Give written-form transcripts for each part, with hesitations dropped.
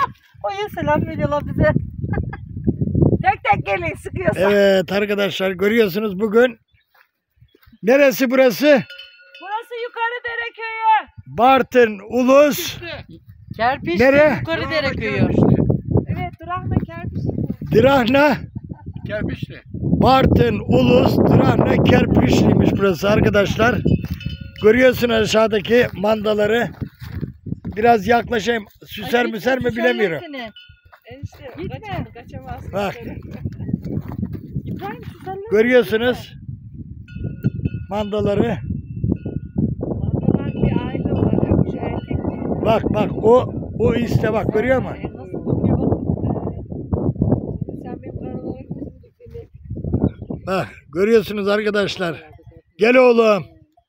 Koyun selam veriyorlar bize. Tek tek gelin sıkıyorsa. Evet arkadaşlar görüyorsunuz bugün. Neresi burası? Burası Yukarıdere köyü. Bartın, Ulus. Kerpiç Nere? Yukarıdere köyü. Evet, Drahna Kerpiç. Dirahna. Kerpiçli. Bartın, Ulus, Dirahna, Kerpiçliymiş burası arkadaşlar. Görüyorsun aşağıdaki mandaları. Biraz yaklaşayım. Süser müser mi bilemiyorum. Enişte gitme. Kaçamazsın. Bak. İbrahim susalım. Görüyorsunuz mandaları. Mandalar bir aile var. Şu erkek mi? Bak o işte bak görüyor musun? Nasıl bakıyor bak. Sen benim karalara gözümü. Bak görüyorsunuz arkadaşlar. Gel oğlum.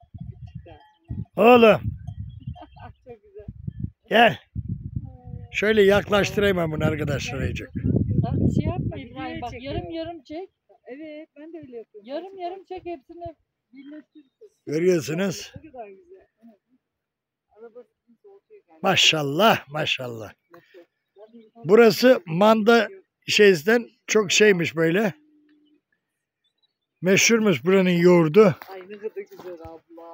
Oğlum Çok güzel. gel. Şöyle yaklaştırayım ben bunu arkadaşlar iyice. Şey yapma İbrahim bak yarım yarım çek. Evet ben de öyle yapıyorum. Yarım yarım çek hepsini birleştirsin. Görüyorsunuz. Ne kadar güzel. Araba soğutuyor yani. Maşallah maşallah. Burası manda şeyden çok şeymiş böyle. Meşhurmuş buranın yoğurdu. Ay ne kadar güzel abla.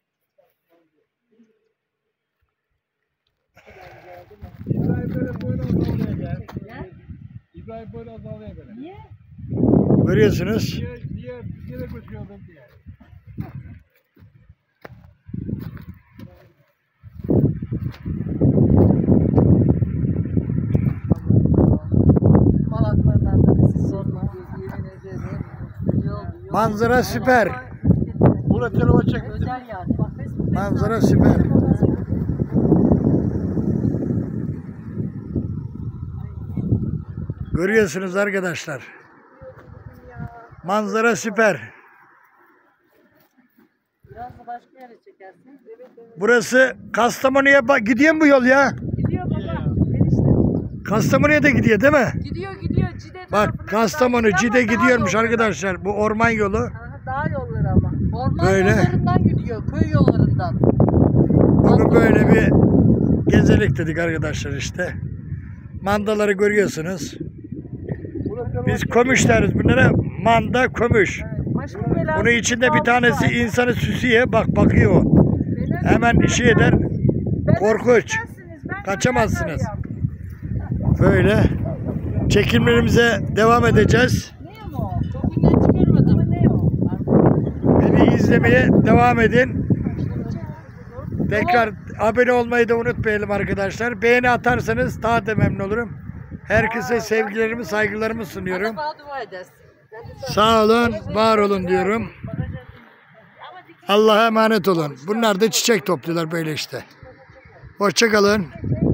İbrahim böyle azalıyor gel. İbrahim böyle azalıyor böyle. Niye? Görüyorsunuz. Diğer yere götürüyordum diye. Malaklardan da bizi sorma. Yemin ederim. Yol. Manzara süper. Burada telefon çektim. Özel yani. Bak Facebook. Manzara süper. Görüyorsunuz arkadaşlar. Manzara süper. Biraz da başka yere çekersin. Evet evet. Burası Kastamonu'ya gidiyor mu bu yol ya? Gidiyor baba. Enişte. Kastamonu'ya da gidiyor değil mi? Gidiyor. Cide Bak tarafına Kastamonu, gidiyor Cide ama gidiyormuş daha arkadaşlar. Bu orman yolu. Aha, dağ yolları ama. Orman Böyle. yollarından gidiyor. Köy yollarından. Bunu böyle bir gezelik dedik arkadaşlar işte. Mandaları görüyorsunuz. Biz komüş deriz bunlara. Manda komüş. Başka belası. Bunun içinde bir tanesi insanı süsüye bak bakıyor. Hemen işi eder. Korkunç. Kaçamazsınız. Böyle çekimlerimize devam edeceğiz. Ne o? Çok günden çıkarmadım. Ne o? Beni izlemeye devam edin. Tekrar abone olmayı da unutmayalım arkadaşlar. Beğeni atarsanız daha da memnun olurum. Herkese sevgilerimi, saygılarımı sunuyorum. Bana dua edersin. Sağ olun, var olun diyorum. Allah'a emanet olun. Bunlar da çiçek topluyorlar böyle işte. Hoşça kalın.